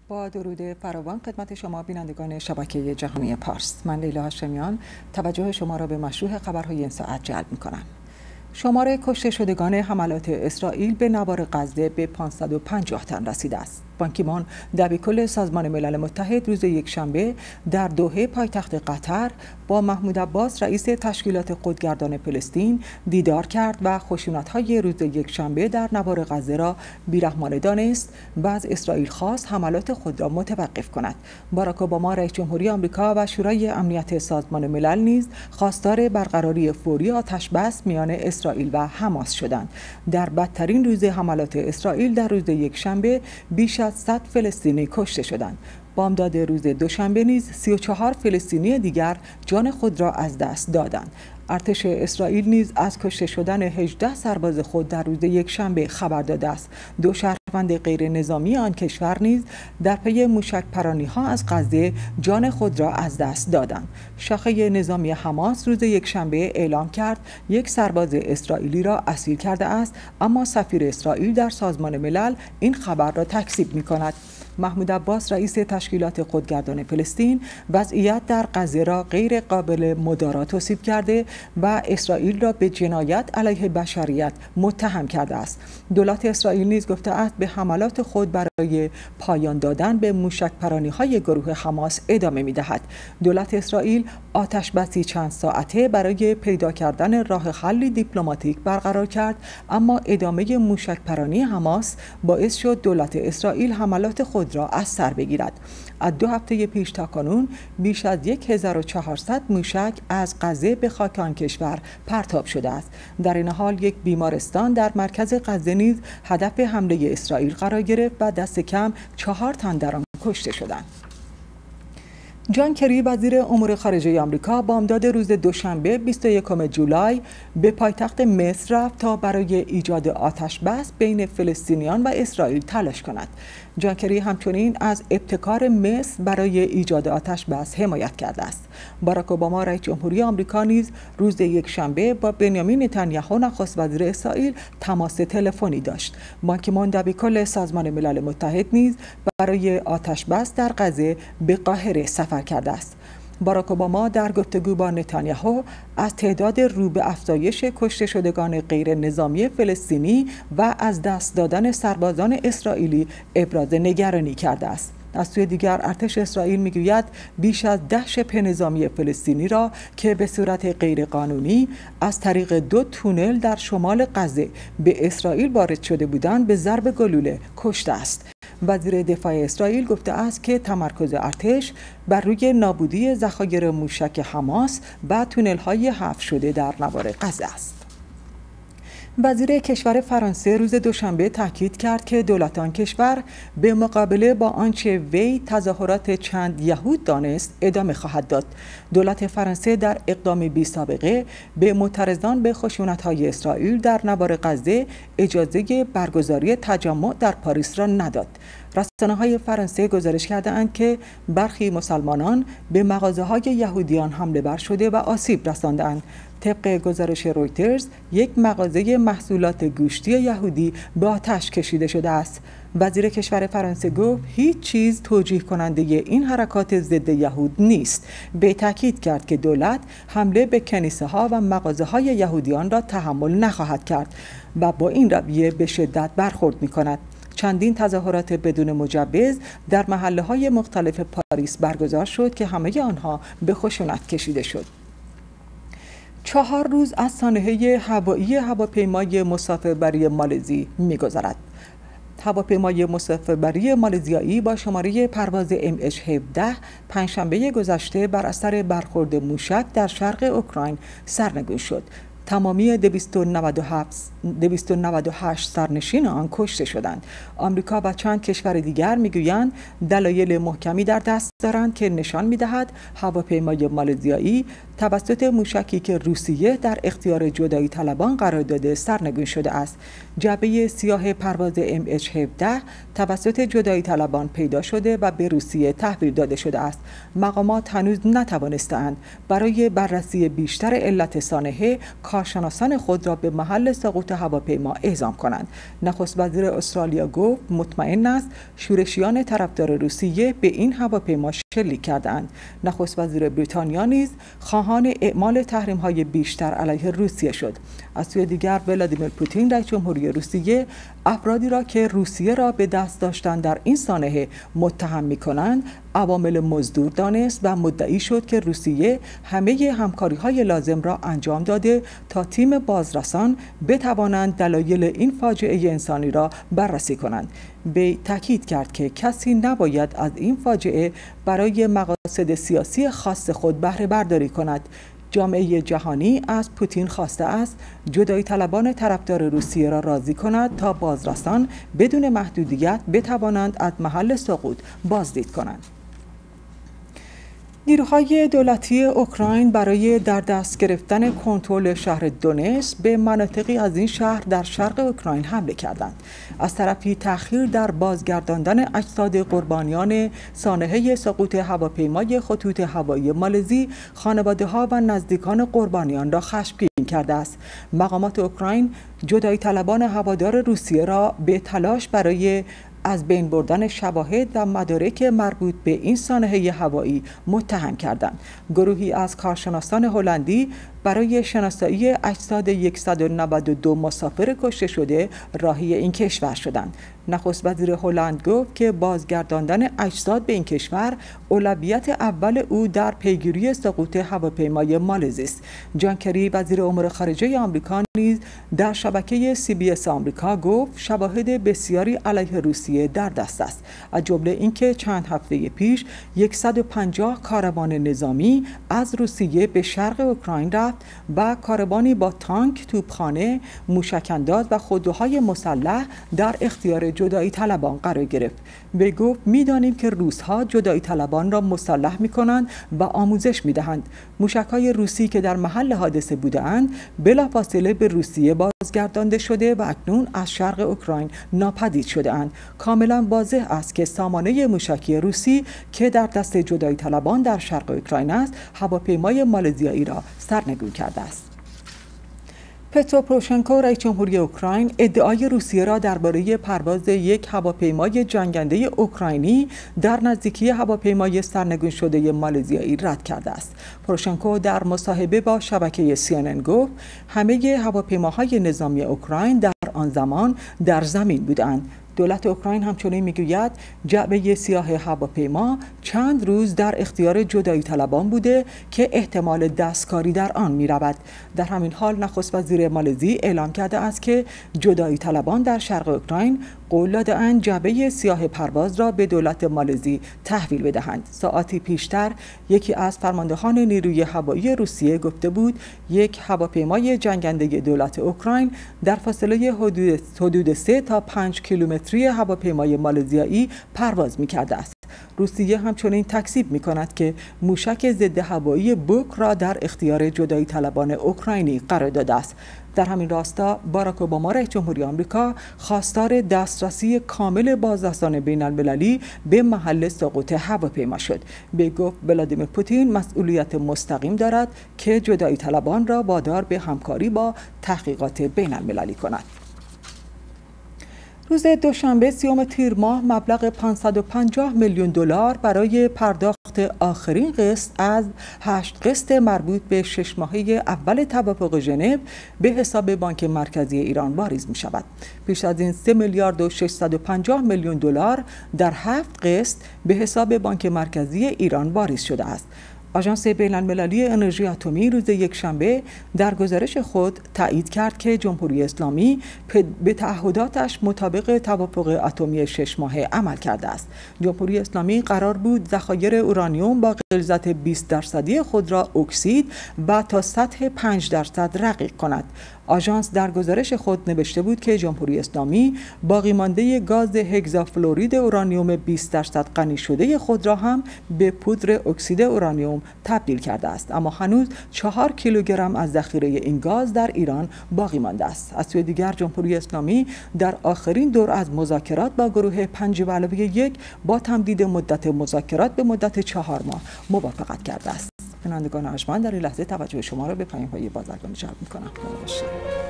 با درود فراوان خدمت شما بینندگان شبکه جهانی پارس، من لیلا هاشمیان توجه شما را به مشروع خبرهای این ساعت جلب می‌کنم. شمار کشته شدگان حملات اسرائیل به نوار غزه به 550 تن رسیده است. بان کی مون دبیرکل سازمان ملل متحد روز یکشنبه در دوحه پایتخت قطر با محمود عباس رئیس تشکیلات خودگردان فلسطین دیدار کرد و خشونت‌های روز یکشنبه در نوار غزه را بیرحمانه دانست و از اسرائیل خواست حملات خود را متوقف کند. باراک اوباما رئیس جمهوری آمریکا و شورای امنیت سازمان ملل نیز خواستار برقراری فوری آتش‌بس میان اسرائیل و حماس شدند. در بدترین روز حملات اسرائیل در روز یکشنبه بیش از 100 فلسطینی کشته شدند. بامداد روز دوشنبه نیز 34 فلسطینی دیگر جان خود را از دست دادند. ارتش اسرائیل نیز از کشته شدن 18 سرباز خود در روز یکشنبه خبر داده است. دو شهروند غیر نظامی آن کشور نیز در پی موشک پرانی ها از غزه جان خود را از دست دادند. شاخه نظامی حماس روز یکشنبه اعلام کرد یک سرباز اسرائیلی را اسیر کرده است، اما سفیر اسرائیل در سازمان ملل این خبر را تکذیب می‌کند. محمود عباس رئیس تشکیلات خودگردان فلسطین وضعیت در غزه را غیر قابل مدارا توصیف کرده و اسرائیل را به جنایت علیه بشریت متهم کرده است. دولت اسرائیل نیز گفته است به حملات خود برای پایان دادن به موشک پرانی‌های گروه حماس ادامه می‌دهد. دولت اسرائیل آتش‌بسی چند ساعته برای پیدا کردن راه حلی دیپلماتیک برقرار کرد، اما ادامه موشک پرانی حماس باعث شد دولت اسرائیل حملات خود را از سر بگیرد. از 2 هفته پیش تا کنون بیش از 1400 موشک از غزه به خاک آن کشور پرتاب شده است. در این حال یک بیمارستان در مرکز غزه نیز هدف حمله اسرائیل قرار گرفت و دست کم 4 تن در آن کشته شدند. جان کری وزیر امور خارجه آمریکا بامداد روز دوشنبه 21 جولای به پایتخت مصر رفت تا برای ایجاد آتش‌بس بین فلسطینیان و اسرائیل تلاش کند. جان کری همچنین از ابتکار مصر برای ایجاد آتش‌بس حمایت کرده است. باراک اوباما رئیس جمهوری آمریکا نیز روز یکشنبه با بنیامین نتانیاهو نخست وزیر اسرائیل تماس تلفنی داشت. بان کی مون دبیرکل سازمان ملل متحد نیز برای آتش‌بس در غزه به قاهره سفر کرده است. باراک اوباما در گفتگو با نتانیاهو از تعداد رو به افزایش کشته شدگان غیر نظامی فلسطینی و از دست دادن سربازان اسرائیلی ابراز نگرانی کرده است. از سوی دیگر ارتش اسرائیل میگوید بیش از 10 شبه نظامی فلسطینی را که به صورت غیرقانونی از طریق 2 تونل در شمال غزه به اسرائیل وارد شده بودند به ضرب گلوله کشته است. وزیر دفاع اسرائیل گفته است که تمرکز ارتش بر روی نابودی ذخایر موشک حماس و تونل‌های حفر شده در نوار غزه است. وزیر کشور فرانسه روز دوشنبه تاکید کرد که دولت آن کشور به مقابله با آنچه وی تظاهرات چند یهود دانست ادامه خواهد داد. دولت فرانسه در اقدامی بی سابقه به معترضان به خشونت‌های اسرائیل در نوار غزه اجازه برگزاری تجمع در پاریس را نداد. رسانه‌های فرانسه گزارش کرده‌اند که برخی مسلمانان به مغازه‌های یهودیان حمله ور شده و آسیب رسانده‌اند. طبق گزارش رویترز یک مغازه محصولات گوشتی یهودی به آتش کشیده شده است. وزیر کشور فرانسه گفت هیچ چیز توجیه کننده این حرکات ضد یهود نیست. به تاکید کرد که دولت حمله به کنیسه‌ها و مغازه‌های یهودیان را تحمل نخواهد کرد و با این رویه به شدت برخورد می‌کند. چندین تظاهرات بدون مجوز در محله‌های مختلف پاریس برگزار شد که همه آنها به خشونت کشیده شد. 4 روز از سانحه هوایی هواپیمای مسافربری مالزی می‌گذرد. هواپیمای مسافربری مالزیایی با شماره پرواز MH17 پنجشنبه گذشته بر اثر برخورد موشک در شرق اوکراین سرنگون شد. تمامی 298 سرنشین آن کشته شدند. آمریکا و چند کشور دیگر میگویند دلایل محکمی در دست دارند که نشان میدهد هواپیمای مالزیایی توسط موشکی که روسیه در اختیار جدایی طلبان قرار داده سرنگون شده است. جعبه سیاه پرواز MH17 توسط جدایی طلبان پیدا شده و به روسیه تحویل داده شده است. مقامات هنوز نتوانستند برای بررسی بیشتر علت سانحه کارشناسان خود را به محل سقوط هواپیما اعزام کنند. نخست وزیر استرالیا گفت مطمئن است شورشیان طرفدار روسیه به این هواپیما شلیک کردند. نخست وزیر بریتانیا نیز خواهان اعمال تحریم‌های بیشتر علیه روسیه شد. از سوی دیگر ولادیمیر پوتین رئیس جمهوری روسیه افرادی را که روسیه را به دست داشتن در این سانحه متهم می‌کنند عوامل مزدور دانست و مدعی شد که روسیه همه همکاری‌های لازم را انجام داده تا تیم بازرسان بتوانند دلایل این فاجعه انسانی را بررسی کنند. وی تاکید کرد که کسی نباید از این فاجعه برای مقاصد سیاسی خاص خود بهره برداری کند. جامعه جهانی از پوتین خواسته است جدایی طلبان طرفدار روسیه را راضی کند تا بازرسان بدون محدودیت بتوانند از محل سقوط بازدید کنند. نیروهای دولتی اوکراین برای در دست گرفتن کنترل شهر دونتسک به مناطقی از این شهر در شرق اوکراین حمله کردند. از طرفی تأخیر در بازگرداندن اجساد قربانیان سانحه سقوط هواپیمای خطوط هوایی مالزی خانواده‌ها و نزدیکان قربانیان را خشمگین کرده است. مقامات اوکراین جدایی طلبان هوادار روسیه را به تلاش برای از بین بردن شواهد و مدارک مربوط به این سانحه هوایی متهم کردند. گروهی از کارشناسان هلندی برای شناسایی اجساد 192 مسافر کشته شده راهی این کشور شدند. نخست وزیر هلند گفت که بازگرداندن اجساد به این کشور اولویت اول او در پیگیری سقوط هواپیمای مالزی است. جان کری وزیر امور خارجه آمریکا نیز در شبکه CBS آمریکا گفت شواهد بسیاری علیه روسیه در دست است، از جمله اینکه چند هفته پیش 150 کاروان نظامی از روسیه به شرق اوکراین رفت و کاروانی با تانک، توپخانه، موشک‌انداز و خودروهای مسلح در اختیار جدایی طلبان قرار گرفت. وی گفت می‌دانیم که روس‌ها جدایی طلبان را مسلح می‌کنند و آموزش می‌دهند. موشک‌های روسی که در محل حادثه بودند بلافاصله به روسیه بازگردانده شده و اکنون از شرق اوکراین ناپدید شده‌اند. کاملا واضح است که سامانه موشکی روسی که در دست جدایی طلبان در شرق اوکراین است، هواپیمای مالزیایی را سرنگون کرده است. پترو پروشنکو رئیس جمهوری اوکراین ادعای روسیه را درباره پرواز یک هواپیمای جنگنده اوکراینی در نزدیکی هواپیمای سرنگون شده مالزیایی رد کرده است. پروشنکو در مصاحبه با شبکه CNN گفت همه هواپیماهای نظامی اوکراین در آن زمان در زمین بودند. دولت اوکراین همچنین میگوید جعبه سیاه هواپیما چند روز در اختیار جدایی طلبان بوده که احتمال دستکاری در آن می‌رود. در همین حال نخست وزیر مالزی اعلام کرده است که جدایی طلبان در شرق اوکراین قول داده‌اند جعبه سیاه پرواز را به دولت مالزی تحویل بدهند. ساعتی پیشتر یکی از فرماندهان نیروی هوایی روسیه گفته بود یک هواپیمای جنگنده دولت اوکراین در فاصله حدود 3 تا 5 کیلومتری هواپیمای مالزیایی پرواز می‌کرده است. روسیه همچنین تکذیب می‌کند که موشک ضد هوایی بوک را در اختیار جدایی طلبان اوکراینی قرار داده است. در همین راستا باراک اوباما رئیس جمهوری آمریکا خواستار دسترسی کامل بازرسان بین‌المللی به محل سقوط هواپیما شد. وی گفت ولادیمیر پوتین مسئولیت مستقیم دارد که جدایی طلبان را وادار به همکاری با تحقیقات بین‌المللی کند. روز دوشنبه 30 تیر ماه مبلغ 550 میلیون دلار برای پرداخت آخرین قسط از 8 قسط مربوط به 6 ماهه اول توافق ژنو به حساب بانک مرکزی ایران واریز می شود. پیش از این 3 میلیارد و 650 میلیون دلار در 7 قسط به حساب بانک مرکزی ایران واریز شده است. آژانس بین‌المللی انرژی اتمی روز یکشنبه در گزارش خود تایید کرد که جمهوری اسلامی به تعهداتش مطابق توافق اتمی 6 ماهه عمل کرده است. جمهوری اسلامی قرار بود ذخایر اورانیوم با غلظت 20% خود را اکسید و تا سطح 5% رقیق کند. آژانس در گزارش خود نوشته بود که جمهوری اسلامی باقی مانده گاز هگزافلورید اورانیوم 20% غنی شده خود را هم به پودر اکسید اورانیوم تبدیل کرده است، اما هنوز 4 کیلوگرم از ذخیره این گاز در ایران باقی مانده است. از سوی دیگر جمهوری اسلامی در آخرین دور از مذاکرات با گروه 5+1 با تمدید مدت مذاکرات به مدت 4 ماه موافقت کرده است. بینندگان ارجمند، در این لحظه توجه شما را به پیام‌های بازرگانی جلب می‌کنم.